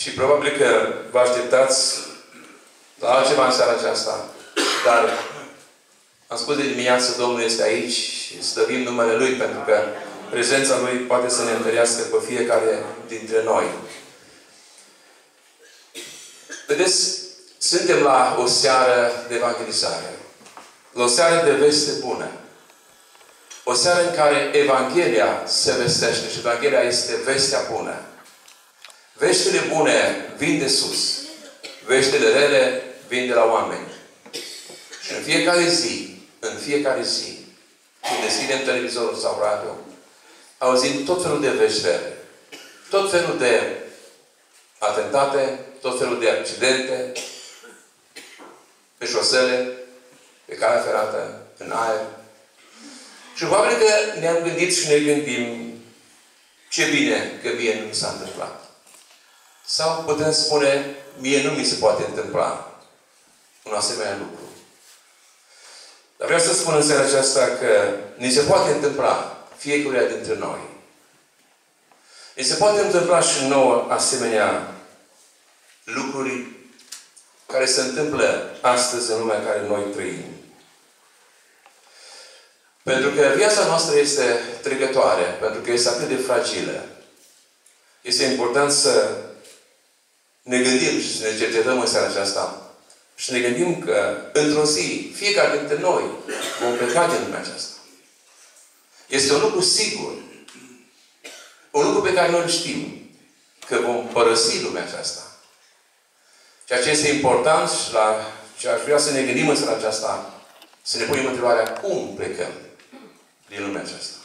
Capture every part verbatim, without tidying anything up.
Și probabil că vă așteptați la altceva în seara aceasta. Dar am spus de dimineață, Domnul este aici și slăvim numele Lui, pentru că prezența Lui poate să ne întărească pe fiecare dintre noi. Vedeți, suntem la o seară de evangelizare. La o seară de veste bună. O seară în care Evanghelia se vestește și Evanghelia este vestea bună. Veștile bune vin de sus. Veștile rele vin de la oameni. Și în fiecare zi, în fiecare zi, când deschidem televizorul sau radio, auzim tot felul de vești rele. Tot felul de atentate, tot felul de accidente, pe șosele, pe calea ferată, în aer. Și probabil că ne-am gândit și ne gândim ce bine că mie nu mi s-a întâmplat. Sau putem spune, mie nu mi se poate întâmpla un asemenea lucru. Dar vreau să spun în seara aceasta că ni se poate întâmpla fiecare dintre noi. Ni se poate întâmpla și nouă asemenea lucruri care se întâmplă astăzi în lumea în care noi trăim. Pentru că viața noastră este trecătoare, pentru că este atât de fragilă. Este important să ne gândim și să ne cercetăm în seara aceasta și să ne gândim că într-o zi, fiecare dintre noi vom pleca din lumea aceasta. Este un lucru sigur. Un lucru pe care noi îl știm. Că vom părăsi lumea aceasta. Ceea ce este important și la ce aș vrea să ne gândim în seara aceasta, să ne punem întrebarea cum plecăm din lumea aceasta.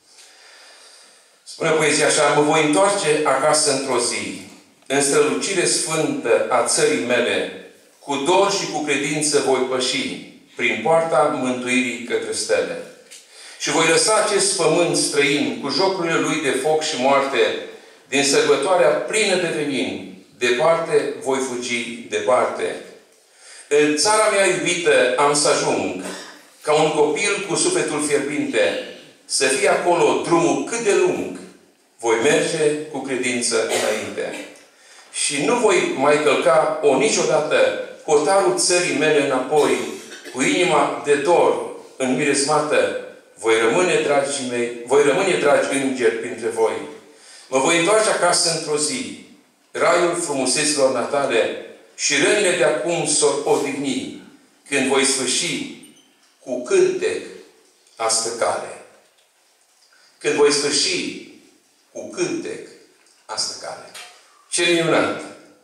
Spune poezia așa, mă voi întoarce acasă într-o zi, în strălucire sfântă a țării mele, cu dor și cu credință voi păși prin poarta mântuirii către stele. Și voi lăsa acest pământ străin cu jocurile lui de foc și moarte, din sărbătoarea plină de venin, departe voi fugi, departe. În țara mea iubită am să ajung, ca un copil cu sufletul fierbinte, să fie acolo drumul cât de lung, voi merge cu credință înainte. Și nu voi mai călca o niciodată hotarul țării mele înapoi, cu inima de dor înmiresmată, voi rămâne, dragii mei, voi rămâne, dragi îngeri, printre voi. Mă voi întoarce acasă într-o zi, raiul frumuseților natale și rănile de acum s-or odihni, când voi sfârși cu cântec astă cale. Când voi sfârși cu cântec astă cale. Ce minunat!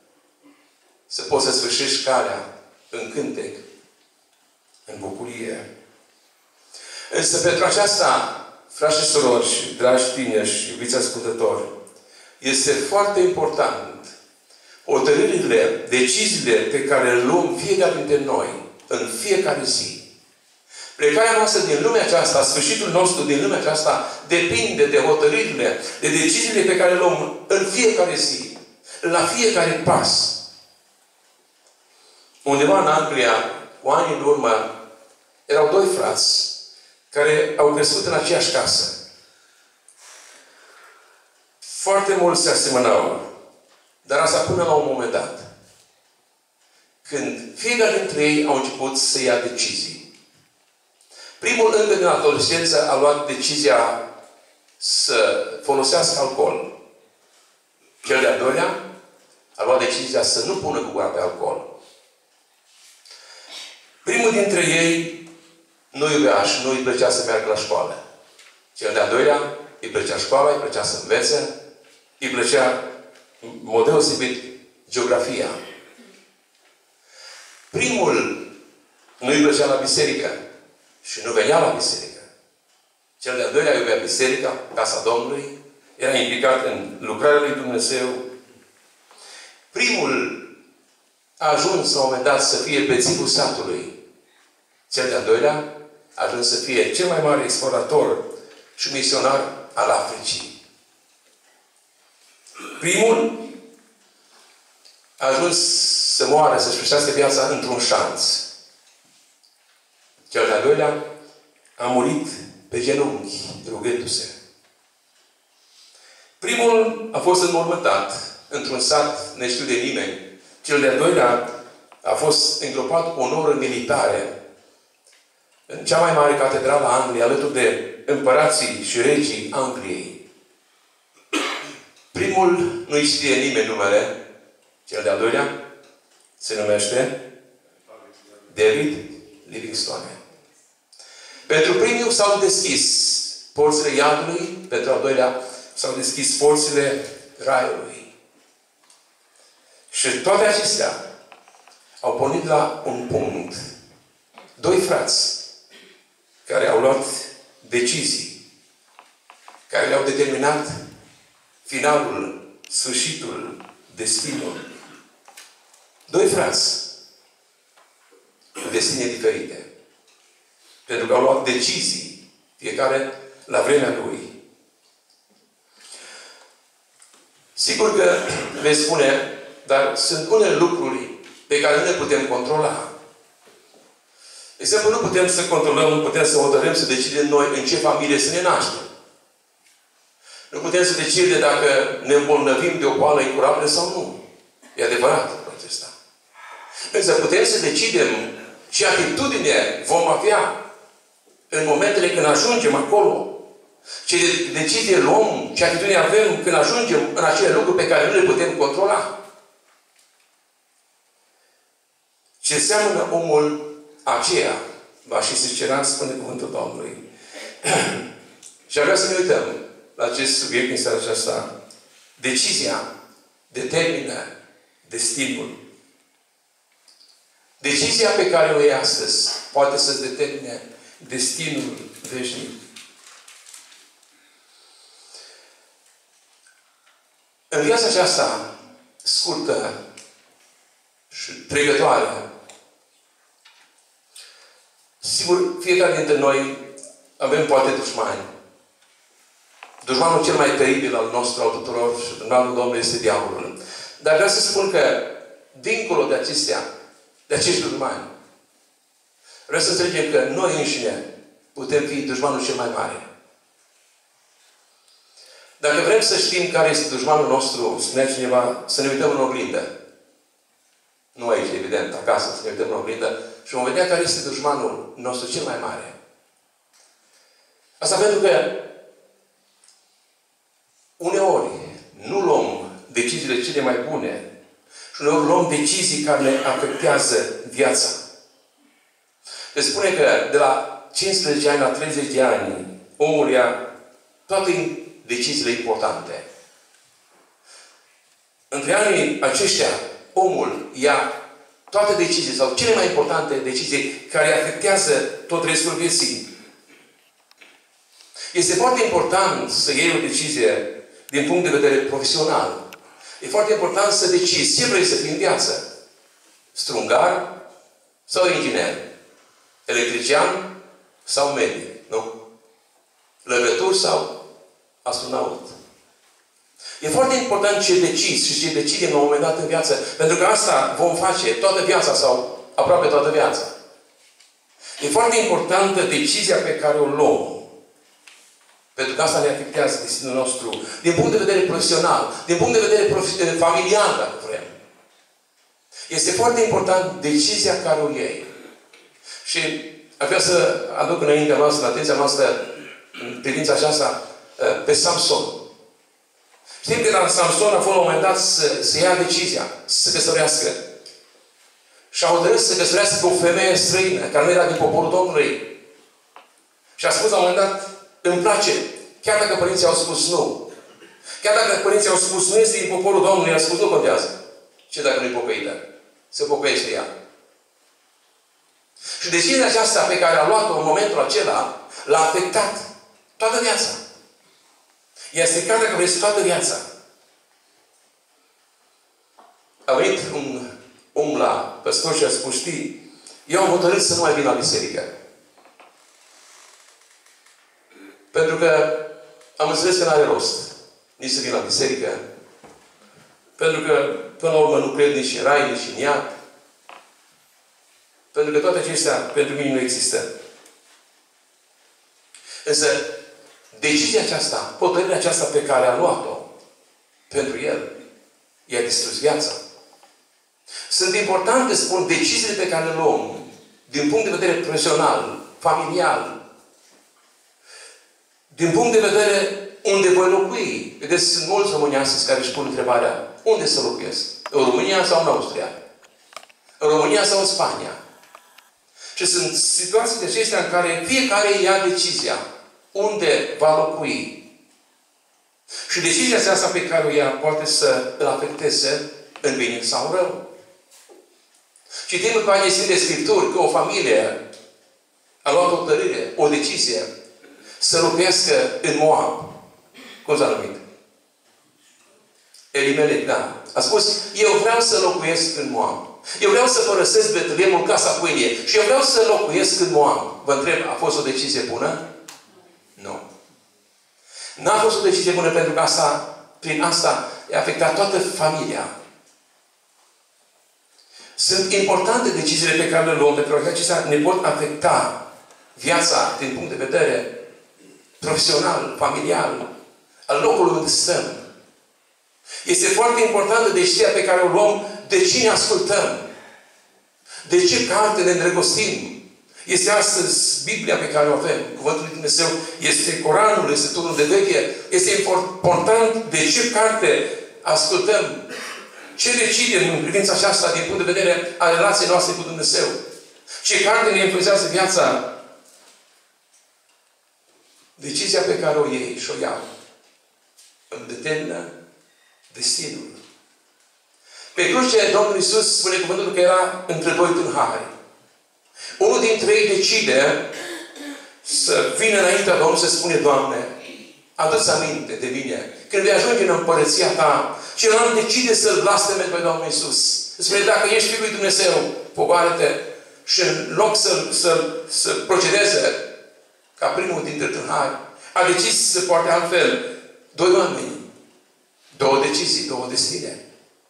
Să poți să sfârșești calea în cântec, în bucurie. Însă pentru aceasta, frați și surori și dragi tineri și iubiți ascultători, este foarte important hotărârile, deciziile pe care le luăm fiecare dintre noi în fiecare zi. Plecarea noastră din lumea aceasta, sfârșitul nostru din lumea aceasta, depinde de hotărârile, de deciziile pe care le luăm în fiecare zi, la fiecare pas. Undeva în Anglia, cu ani în urmă, erau doi frați care au crescut în aceeași casă. Foarte mult se asemănau. Dar asta până la un moment dat. Când fiecare dintre ei au început să ia decizii. Primul, încă din adolescență, a luat decizia să folosească alcool. Cel de-al doilea a luat decizia să nu pună gura pe alcool. Primul dintre ei nu iubea și nu îi plăcea să meargă la școală. Cel de-al doilea îi plăcea școala, îi plăcea să învețe, îi plăcea, în mod deosebit, geografia. Primul nu îi plăcea la biserică și nu venea la biserică. Cel de-al doilea iubea biserica, casa Domnului, era implicat în lucrarea lui Dumnezeu. Primul a ajuns la un moment dat să fie bețivul satului. Cel de-al doilea a ajuns să fie cel mai mare explorator și misionar al Africii. Primul a ajuns să moară, să-și sfârșească viața într-un șanț. Cel de-al doilea a murit pe genunchi, rugându-se. Primul a fost înmormântat într-un sat neștiut de nimeni. Cel de-al doilea a fost îngropat cu onoruri militare în cea mai mare catedrală a Angliei, alături de împărații și regii Angliei. Primul nu-i știe nimeni numele, cel de-al doilea se numește David Livingstone. Pentru primul s-au deschis porțile iadului, pentru al doilea s-au deschis porțile raiului. Și toate acestea au pornit la un punct. Doi frați care au luat decizii, care le-au determinat finalul, sfârșitul, destinul. Doi frați cu destine diferite. Pentru că au luat decizii, fiecare la vremea lui. Sigur că veți spune, dar sunt unele lucruri pe care nu le putem controla. De exemplu, nu putem să controlăm, nu putem să hotărâm, să decidem noi în ce familie să ne naștem. Nu putem să decidem dacă ne îmbolnăvim de o boală incurabilă sau nu. E adevărat lucrul acesta. Însă putem să decidem ce atitudine vom avea în momentele când ajungem acolo. Ce decizie luăm, ce atitudine avem când ajungem în acele lucruri pe care nu le putem controla. Ce înseamnă omul aceea, va și secerat, spune cuvântul Domnului. Și vreau să ne uităm la acest subiect în seara aceasta. Decizia determină destinul. Decizia pe care o iei astăzi poate să-ți determine destinul veșnic. În viața aceasta scurtă și trecătoare, sigur, fiecare dintre noi avem poate dușmani. Dușmanul cel mai teribil al nostru, al tuturor, și dușmanul Domnului este diavolul. Dar vreau să spun că, dincolo de acestea, de acești dușmani, vreau să înțelegem că noi înșine putem fi dușmanul cel mai mare. Dacă vrem să știm care este dușmanul nostru, spunea cineva, să ne uităm în oglindă. Nu aici, evident, acasă, să ne uităm în oglindă și vom vedea care este dușmanul nostru cel mai mare. Asta pentru că uneori nu luăm deciziile cele mai bune și uneori luăm decizii care ne afectează viața. Se spune că de la cincisprezece ani la treizeci de ani omul ia toate deciziile importante. Între anii aceștia, omul ia toate deciziile sau cele mai importante decizii care afectează tot restul vieții. Este foarte important să iei o decizie din punct de vedere profesional. E foarte important să decizi ce vrei să fii în viață. Strungar sau inginer? Electrician sau medic? Nu? Lăgător sau astronaut? E foarte important ce decizi și ce decidem la un moment dat în viață. Pentru că asta vom face toată viața sau aproape toată viața. E foarte importantă decizia pe care o luăm. Pentru că asta ne afectează destinul nostru. Din punct de vedere profesional, din punct de vedere familial, dacă vrem. Este foarte important decizia care o iei. Și aș vrea să aduc înaintea noastră, în atenția noastră, în privința aceasta, pe Samson. Știm că la Samson a fost la un moment dat să, să ia decizia, să se căsătorească. Și a hotărât să se căsătorească cu o femeie străină, care nu era din poporul Domnului. Și a spus la un moment dat, îmi place, chiar dacă părinții au spus nu. Chiar dacă părinții au spus nu este din poporul Domnului, a spus nu contează. Ce dacă nu-i pocăită? Se pocăiește ea. Și decizia aceasta pe care a luat-o în momentul acela, l-a afectat toată viața. I-a stricat, dacă vreți, toată viața. A venit un om la păstor și a spus, știi, eu am hotărât să nu mai vin la biserică. Pentru că am înțeles că n-are rost nici să vin la biserică. Pentru că, până la urmă, nu cred nici în rai, nici în iad. Pentru că toate acestea, pentru mine, nu există. Însă, decizia aceasta, hotărârea aceasta pe care a luat-o pentru el, i-a distrus viața. Sunt importante, spun, deciziile pe care le luăm din punct de vedere profesional, familial, din punct de vedere unde voi locui. Vedeți, sunt mulți români astăzi care își pun întrebarea, unde să locuiesc? În România sau în Austria? În România sau în Spania? Și sunt situații de acestea în care fiecare ia decizia unde va locui. Și decizia aceasta pe care o ia poate să îl afecteze în bine sau în rău. Citim în Pagina Sfinte Scripturi că o familie a luat o hotărâre, o decizie să locuiască în Moab. Cum s-a numit? Elimelec, da. A spus, eu vreau să locuiesc în Moab. Eu vreau să părăsesc Betleemul, casa pâine. Și eu vreau să locuiesc în Moab. Vă întreb, a fost o decizie bună? Nu. N-a fost o decizie bună pentru că asta, prin asta a afectat toată familia. Sunt importante deciziile pe care le luăm, pentru că acestea ne pot afecta viața din punct de vedere profesional, familial, al locului unde stăm. Este foarte importantă decizia pe care o luăm de cine ascultăm. De ce carte ne îndrăgostim. Este astăzi Biblia pe care o avem. Cuvântul lui Dumnezeu este Coranul, este turnul de veche. Este important de ce carte ascultăm. Ce decidem în privința aceasta din punct de vedere a relației noastre cu Dumnezeu. Ce carte ne influențează viața. Decizia pe care o iei și o iau îmi determină destinul. Pe cruce, Domnul Iisus spune cuvântul că era între doi tâlhari. Unul dintre ei decide să vină înaintea Domnului să spune, Doamne, adu-ți aminte de mine. Când vei ajunge în împărăția Ta, celălalt decide să-L blasteme pe Domnul Iisus. Spune, dacă ești Fiul lui Dumnezeu, pogoară-te și în loc să, să, să procedeze ca primul dintre tâlhari, a decis să poarte altfel doi oameni, două decizii, două destine.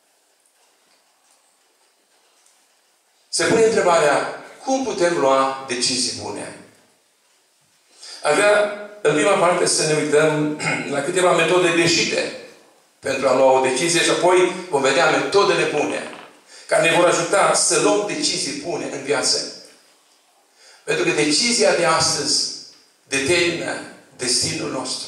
Se pune întrebarea, cum putem lua decizii bune? Aș vrea, în prima parte, să ne uităm la câteva metode greșite pentru a lua o decizie și apoi vom vedea metodele bune care ne vor ajuta să luăm decizii bune în viață. Pentru că decizia de astăzi determină destinul nostru.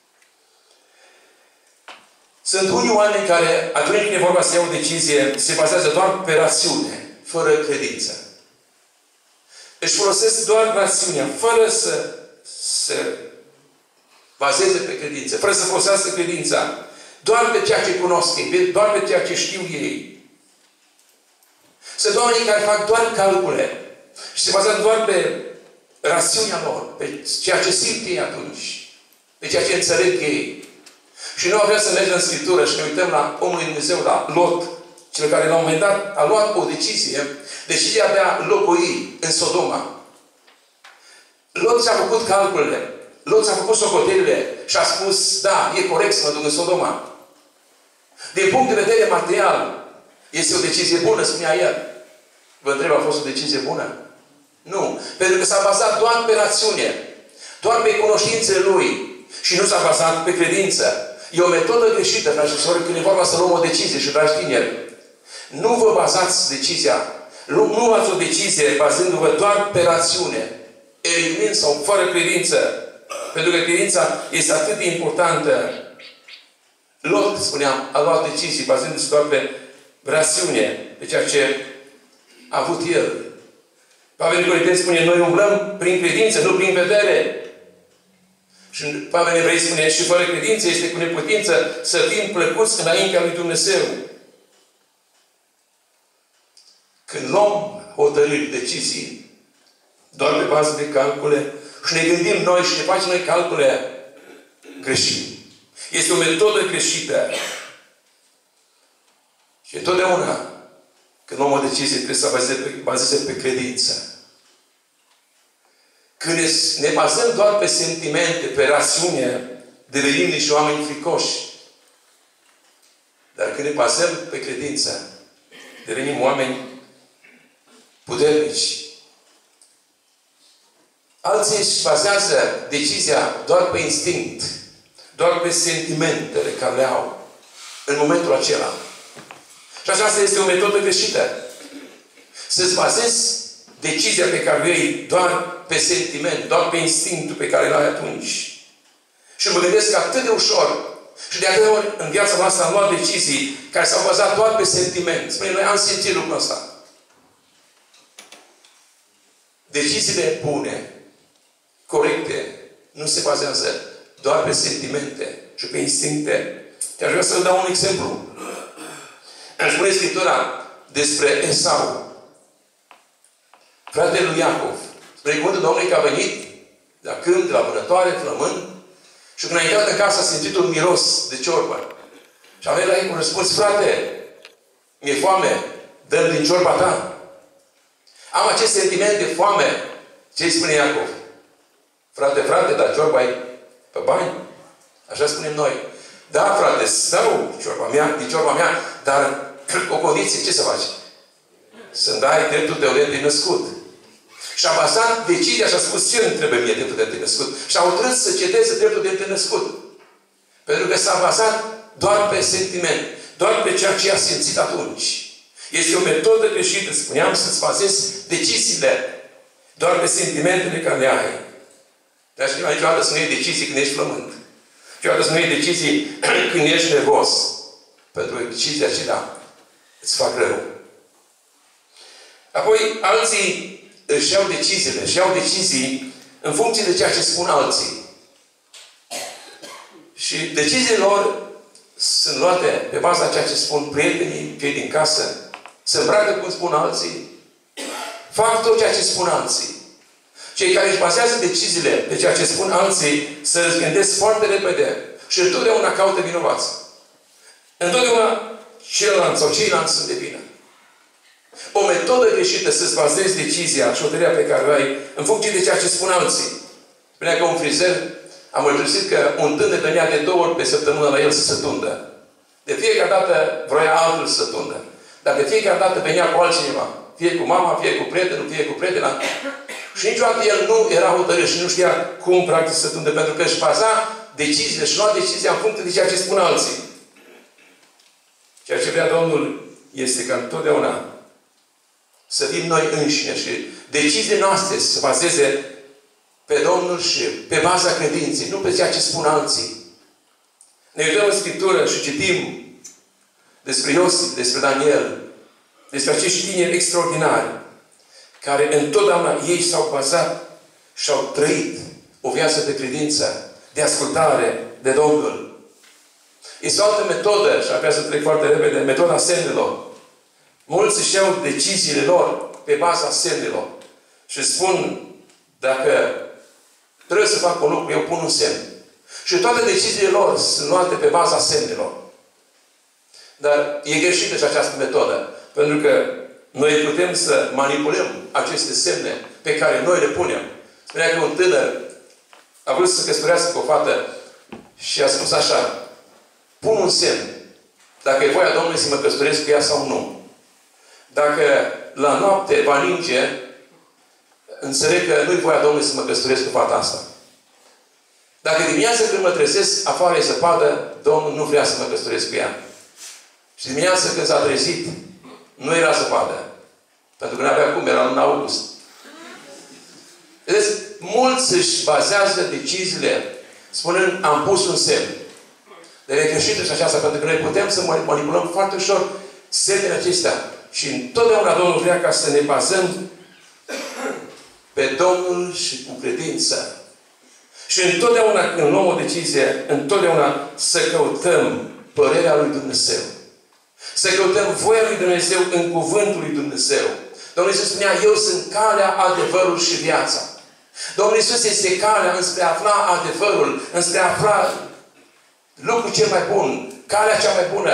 Sunt unii oameni care, atunci când e vorba să iau o decizie, se bazează doar pe rațiune, fără credință. Își folosesc doar rațiunea, fără să se bazeze pe credință, fără să folosească credința, doar pe ceea ce cunosc ei, doar pe ceea ce știu ei. Sunt oamenii care fac doar calcule și se bazează doar pe rațiunea lor, pe ceea ce simt ei atunci, pe ceea ce înțeleg ei. Și noi vrem să mergem în Scriptură și ne uităm la omul lui Dumnezeu, la Lot, cel care la un moment dat a luat o decizie, decizia de a locui în Sodoma. Lot și-a făcut calculele, Lot și-a făcut socotelile și a spus, da, e corect să mă duc în Sodoma. Din punct de vedere material, este o decizie bună, spunea el. Vă întreb, a fost o decizie bună? Nu. Pentru că s-a bazat doar pe rațiune, doar pe cunoștințele lui și nu s-a bazat pe credință. E o metodă greșită, dragi și când e vorba să luăm o decizie și, dragi tineri, nu vă bazați decizia, nu, nu luați o decizie bazându-vă doar pe rațiune, eliminând sau fără credință, pentru că credința este atât de importantă. Lot, spuneam, a luat decizii bazându-se doar pe rațiune, pe ceea ce a avut el. Pavel Corinteni spune, noi umblăm prin credință, nu prin vedere. Și Pavel Evrei spune, și fără credință este cu neputință să fim plăcuți înaintea lui Dumnezeu. Când luăm hotărâri, decizii, doar pe bază de calcule, și ne gândim noi și ne facem noi calcule, greșim. Este o metodă greșită. Și întotdeauna, când luăm o decizie, trebuie să bazeze pe, bazeze pe credință. Când ne bazăm doar pe sentimente, pe rațiune, devenim niște oameni fricoși. Dar când ne bazăm pe credință, devenim oameni puternici. Alții își bazează decizia doar pe instinct, doar pe sentimentele care le au în momentul acela. Și aceasta este o metodă greșită. Să-ți bazezi decizia pe care o iei doar pe sentiment, doar pe instinctul pe care l-ai atunci. Și mă gândesc că atât de ușor, și de atâtea ori în viața noastră am luat decizii care s-au bazat doar pe sentiment. Spune, noi am simțit lucrul ăsta. Deciziile bune, corecte, nu se bazează doar pe sentimente și pe instincte. Și aș vrea să vă dau un exemplu. Îmi spune Scriptura despre Esau, fratele lui Iacov. Spre cuvântul Domnului că a venit de la câmp, de la vânătoare, flămând, și când a intrat în casă a simțit un miros de ciorbă. Și a venit la el cu răspuns, frate, mi-e foame, dă-mi din ciorba ta. Am acest sentiment de foame. Ce îi spune Iacov? Frate, frate, dar ciorba e pe bani? Așa spunem noi. Da, frate, stau ciorba mea, din ciorba mea, dar o condiție, ce să faci? Să-mi dai dreptul tău de născut. Și a bazat decizia și a spus, ce îmi trebuie mie dreptul de născut? Și a hotărât să cedeze dreptul de născut. Pentru că s-a bazat doar pe sentiment, doar pe ceea ce a simțit atunci. Este o metodă greșită, spuneam, să-ți bazezi deciziile doar pe sentimentele care le ai. Dar știu, niciodată să nu iei decizii când ești flământ. Niciodată să nu iei decizii când ești nervos. Pentru că deciziile acelea îți fac rău. Apoi, alții își iau deciziile, își iau decizii în funcție de ceea ce spun alții. Și deciziile lor sunt luate pe baza ceea ce spun prietenii, cei din casă, se îmbracă cum spun alții, fac tot ceea ce spun alții. Cei care își bazează deciziile pe ceea ce spun alții se răzgândesc foarte repede și întotdeauna caută vinovați. Întotdeauna celălalt sau ceilalți sunt de vină. O metodă greșită să-ți bazezi decizia și hotărârea pe care o ai în funcție de ceea ce spun alții. Spunea că un frizer a mărturisit că un tânăr venea de două ori pe săptămână la el să se tundă. De fiecare dată vroia altul să se tundă. Dar de fiecare dată venea cu altcineva. Fie cu mama, fie cu prietenul, fie cu prietena. Și niciodată el nu era hotărât și nu știa cum practic să se tundă. Pentru că își baza deciziile și lua decizia în funcție de ceea ce spun alții. Ceea ce vrea Domnul este ca întotdeauna să fim noi înșine și deciziile noastre să se bazeze pe Domnul și pe baza credinței, nu pe ceea ce spun alții. Ne uităm în Scriptură și citim despre Iosif, despre Daniel, despre acești tineri extraordinari, care întotdeauna ei s-au bazat și au trăit o viață de credință, de ascultare de Domnul. Este o altă metodă, și avea să trec foarte repede, metoda semnelor. Mulți își iau deciziile lor pe baza semnelor. Și spun, dacă trebuie să fac un lucru, eu pun un semn. Și toate deciziile lor sunt luate pe baza semnelor. Dar e greșită și această metodă. Pentru că noi putem să manipulăm aceste semne pe care noi le punem. Spunea că un tânăr a vrut să se căsătorească cu o fată și a spus așa, pun un semn. Dacă e voia Domnului să mă căsătoresc cu ea sau nu. Dacă la noapte va ninge, înțeleg că nu-i voia Domnului să mă căsătoresc cu fata asta. Dacă dimineața când mă trezesc, afară e zăpadă, Domnul nu vrea să mă căsătoresc cu ea. Și dimineața când s-a trezit, nu era zăpadă. Pentru că n-avea cum, era în august. Vedeți, mulți își bazează deciziile spunând, am pus un semn. Dar e greșită și aceasta, pentru că noi putem să manipulăm foarte ușor semnele acestea. Și întotdeauna Domnul vrea ca să ne bazăm pe Domnul și cu credință. Și întotdeauna când luăm o decizie, întotdeauna să căutăm părerea lui Dumnezeu. Să căutăm voia lui Dumnezeu în cuvântul lui Dumnezeu. Domnul Iisus spunea, eu sunt calea, adevărul și viața. Domnul Iisus este calea înspre a afla adevărul, înspre a afla lucrul cel mai bun, calea cea mai bună.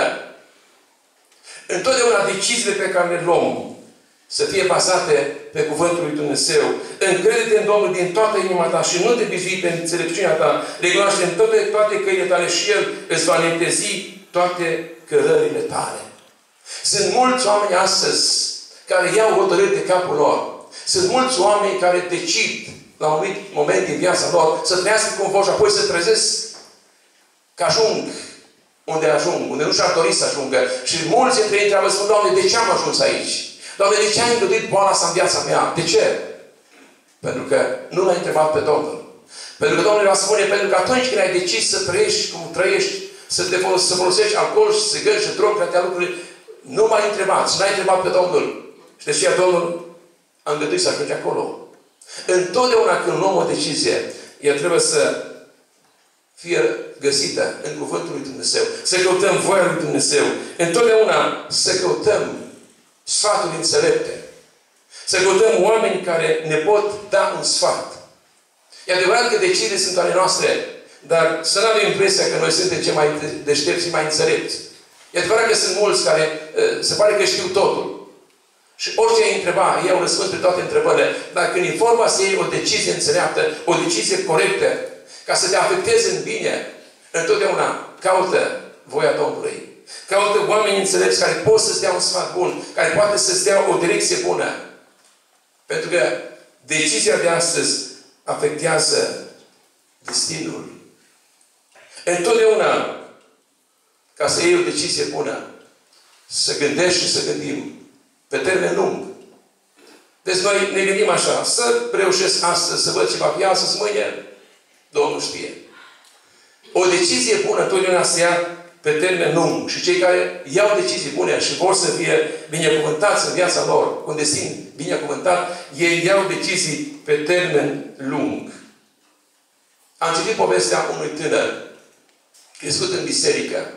Întotdeauna deciziile pe care le luăm să fie bazate pe cuvântul lui Dumnezeu. Încrede-te în Domnul din toată inima ta și nu te bizui pe înțelepciunea ta. Recunoaște în toate, toate căile tale și El îți va netezi toate cărările tale. Sunt mulți oameni astăzi care iau hotărâri de capul lor. Sunt mulți oameni care decid la un anumit moment din viața lor să trăiască cum vor și apoi să trezesc că ajung unde ajung, unde nu și-ar dori să ajungă. Și mulți dintre ei întreabă, spun, Doamne, de ce am ajuns aici? Doamne, de ce ai îngăduit boala asta în viața mea? De ce? Pentru că nu l-ai întrebat pe Domnul. Pentru că Domnul va spune, pentru că atunci când ai decis să trăiești cum trăiești, să, te folos, să folosești alcool și țigări și drog, atâtea lucruri, nu m-ai întrebat și n-ai întrebat pe Domnul. Și de aceea Domnul a îngăduit să ajungi acolo. Întotdeauna când luăm o decizie, ea trebuie să fie găsită în Cuvântul lui Dumnezeu. Să căutăm voia lui Dumnezeu. Întotdeauna să căutăm sfaturi înțelepte. Să căutăm oameni care ne pot da un sfat. E adevărat că deciziile sunt ale noastre, dar să nu avem impresia că noi suntem cei mai deștepți și mai înțelepți. E adevărat că sunt mulți care se pare că știu totul. Și orice ai întreba, ei au răspuns pe toate întrebările. Dar când e vorba să iei o decizie înțeleaptă, o decizie corectă, ca să te afectezi în bine, întotdeauna caută voia Domnului. Caută oameni înțelepți care pot să-ți dea un sfat bun, care poate să-ți dea o direcție bună. Pentru că decizia de astăzi afectează destinul. Întotdeauna, ca să iei o decizie bună, să gândești și să gândim pe termen lung. Deci noi ne gândim așa, să reușesc astăzi, să văd ce va fi astăzi, mâine, Domnul știe. O decizie bună întotdeauna se ia pe termen lung. Și cei care iau decizii bune și vor să fie binecuvântați în viața lor, cu un destin binecuvântat, ei iau decizii pe termen lung. Am citit povestea unui tânăr crescut în biserică.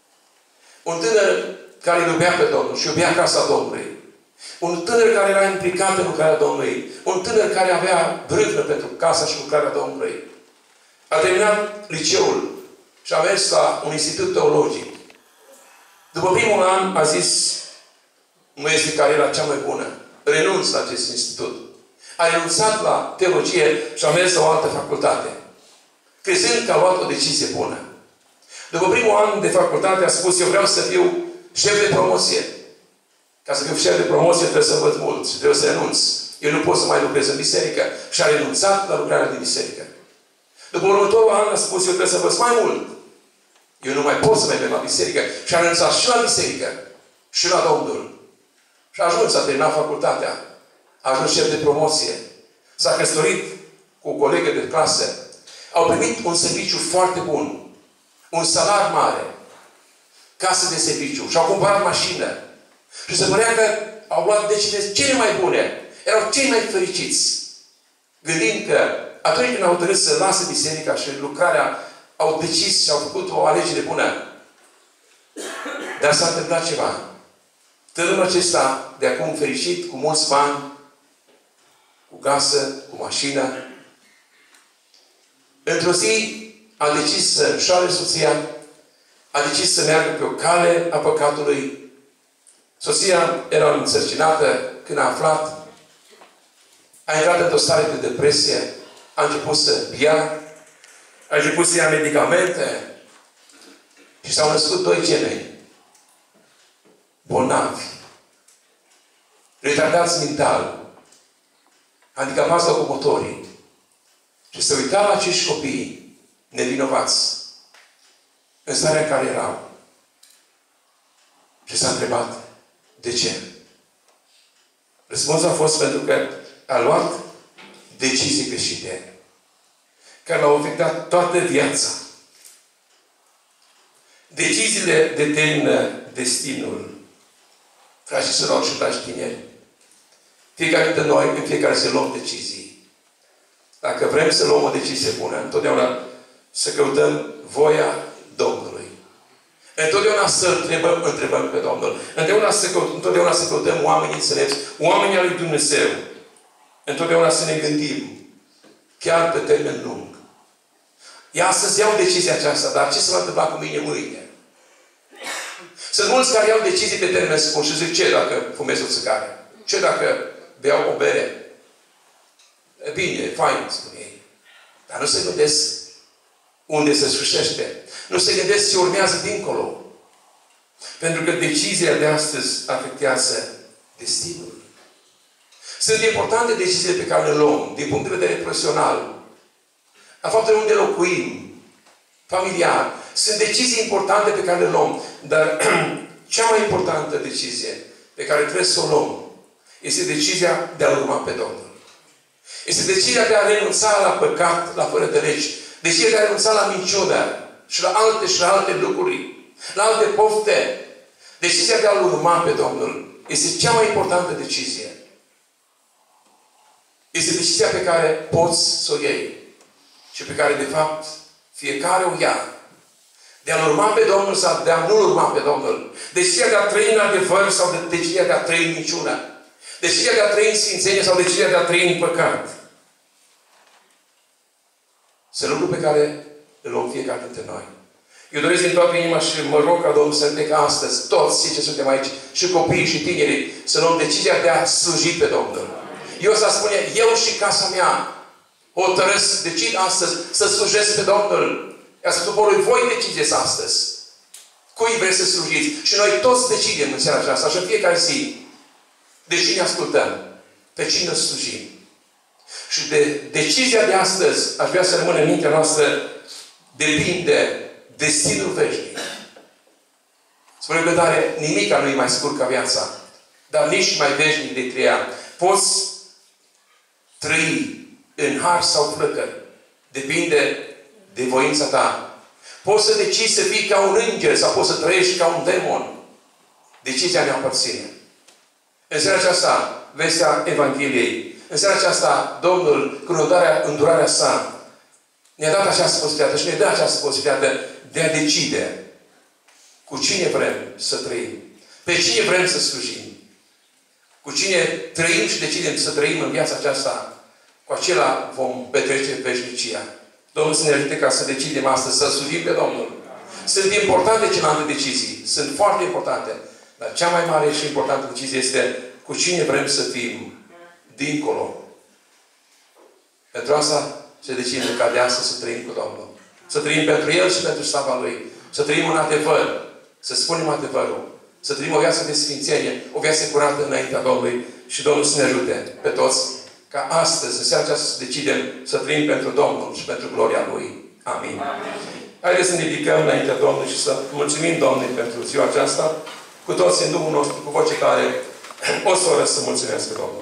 Un tânăr care îl iubea pe Domnul și iubea casa Domnului. Un tânăr care era implicat în lucrarea Domnului. Un tânăr care avea brâvnă pentru casa și lucrarea Domnului. A terminat liceul și a mers la un institut teologic. După primul an a zis, nu este cariera cea mai bună. Renunț la acest institut. A renunțat la teologie și a mers la o altă facultate. Crezând că a luat o decizie bună. După primul an de facultate a spus, eu vreau să fiu șef de promoție. Ca să fiu șef de promoție trebuie să învăț mult și trebuie să renunț. Eu nu pot să mai lucrez în biserică. Și a renunțat la lucrarea din biserică. După următorul an a spus, eu trebuie să învăț mai mult. Eu nu mai pot să mai merg la biserică. Și a renunțat și la biserică. Și la Domnul. Și a ajuns, a terminat facultatea. A ajuns șef de promoție. S-a căsătorit cu o colegă de clasă. Au primit un serviciu foarte bun. Un salar mare. Casă de serviciu. Și-au cumpărat mașină. Și se părea că au luat deciziile cele mai bune. Erau cei mai fericiți. Gândind că atunci când au hotărât să lasă biserica și lucrarea, au decis și au făcut o alegere bună. Dar s-a întâmplat ceva. Tânărul acesta, de acum fericit, cu mulți bani, cu casă, cu mașină, într-o zi a decis să înșoare soția, a decis să meargă pe o cale a păcatului. Soția era însărcinată când a aflat, a intrat într-o stare de depresie, a început să bea, a început să ia medicamente și s-au născut doi gemeni bolnavi, retardați mental, handicapați locomotorii. Și se uita la acești copii nevinovați în starea în care erau. Și s-a întrebat, de ce? Răspunsul a fost pentru că a luat decizii greșite care l-au afectat toată viața. Deciziile determină destinul. Frați și surori și frați tineri, fiecare dintre noi, în fiecare zi luăm decizii. Dacă vrem să luăm o decizie bună, întotdeauna să căutăm voia Domnului. Întotdeauna să întrebăm, întrebăm pe Domnul. Întotdeauna să, căut, întotdeauna să căutăm oamenii înțelepți, oamenii al lui Dumnezeu. Întotdeauna să ne gândim, chiar pe termen lung. Ia astăzi iau decizia aceasta, dar ce se va întâmpla cu mine mâine? Sunt mulți care iau decizii pe termen scurt și zic, ce dacă fumez o țigară? Ce dacă beau o bere? E bine, e fain, spun ei. Dar nu se gândesc unde se sfârșește. Nu se gândesc ce urmează dincolo. Pentru că decizia de astăzi afectează destinul. Sunt importante deciziile pe care le luăm din punct de vedere profesional. A faptului unde locuim. familiar. Sunt decizii importante pe care le luăm. Dar cea mai importantă decizie pe care trebuie să o luăm este decizia de a urma pe Domnul. Este decizia de a renunța la păcat, la fără de legi. Decizia de a renunța la minciună și la alte și la alte lucruri, la alte pofte. Decizia de a-L urma pe Domnul este cea mai importantă decizie. Este decizia pe care poți să o iei și pe care, de fapt, fiecare o ia. De a-L urma pe Domnul sau de a nu urma pe Domnul. Decizia de a trăi în adevăr sau de decizia de a trăi în minciună. Decizia de a trăi în sfințenie sau decizia de a trăi în păcat. Sunt lucruri pe care le luăm fiecare dintre noi. Eu doresc din toată inima și mă rog ca Domnul să ne ca astăzi, toți cei ce suntem aici, și copiii și tinerii, să luăm decizia de a sluji pe Domnul. Eu să spune, eu și casa mea hotărăsc, decid astăzi să slujesc pe Domnul. Ia să poporul, voi decideți astăzi. Cui vreți să slujiți? Și noi toți decidem în seara aceasta și în fiecare zi. De cine ascultăm? Pe cine slujim? Și de decizia de astăzi, aș vrea să rămână în mintea noastră, depinde destinul veșnic. Spune că tare, nimica nu e mai scurt ca viața, dar nici mai veșnic de trăia. Poți trăi în har sau flăcări. Depinde de voința ta. Poți să decizi să fii ca un înger sau poți să trăiești ca un demon. Decizia ne aparține. În seara aceasta, vestea Evangheliei. În seara aceasta, Domnul, cu îndurarea, îndurarea sa, ne-a dat această posibilitate și ne dă această posibilitate de a decide cu cine vrem să trăim. Pe cine vrem să slujim. Cu cine trăim și decidem să trăim în viața aceasta, cu acela vom petrece veșnicia. Domnul să ne ajute ca să decidem astăzi să slujim pe Domnul. Sunt importante celelalte decizii. Sunt foarte importante. Dar cea mai mare și importantă decizie este cu cine vrem să fim dincolo. Pentru asta se decide ca de astăzi să trăim cu Domnul. Să trăim pentru El și pentru slava Lui. Să trăim în adevăr. Să spunem adevărul. Să trăim o viață de sfințenie. O viață curată înaintea Domnului. Și Domnul să ne ajute pe toți ca astăzi, în seara aceasta, să decidem să trăim pentru Domnul și pentru gloria Lui. Amin. Amin. Haideți să ne ridicăm înaintea Domnului și să mulțumim Domnului pentru ziua aceasta. Cu toți în Duhul nostru, cu voce tare, o soră să mulțumesc Domnului.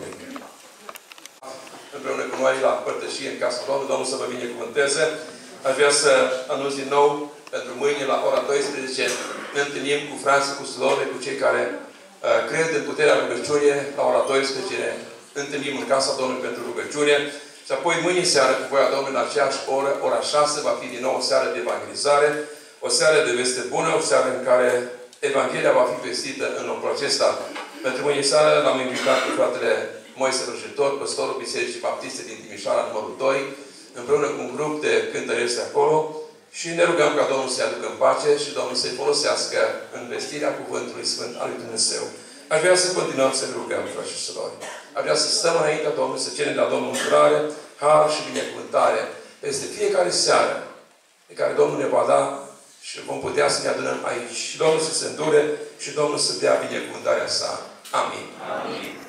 Împreună cu noi la părtășie în casa Domnului, Domnul să vă binecuvânteze. Aș vrea să anunț din nou pentru mâine la ora douăsprezece ne întâlnim cu frații, cu surorile, cu cei care uh, cred în puterea rugăciunii. La ora douăsprezece ne întâlnim în casa Domnului pentru rugăciune. Și apoi mâine seară, cu voia Domnului, la aceeași oră, ora șase, va fi din nou o seară de evangelizare, o seară de veste bună, o seară în care Evanghelia va fi vestită în locul acesta. Pentru mâine seară l-am invitat pe fratele Moise Vrăjitor, păstorul Bisericii Baptiste din Timișoara, numărul doi, împreună cu un grup de cântăreți de acolo și ne rugăm ca Domnul să-i aducă în pace și Domnul să-i folosească în vestirea Cuvântului Sfânt al lui Dumnezeu. Aș vrea să continuăm să ne rugăm, frați și surori. Aș vrea să stăm înaintea Domnului, să cerem de la Domnul îndurare, har și binecuvântare peste fiecare seară pe care Domnul ne va da și vom putea să ne adunăm aici. Și Domnul să se îndure și Domnul să dea binecuvântarea sa. Amin. Amin.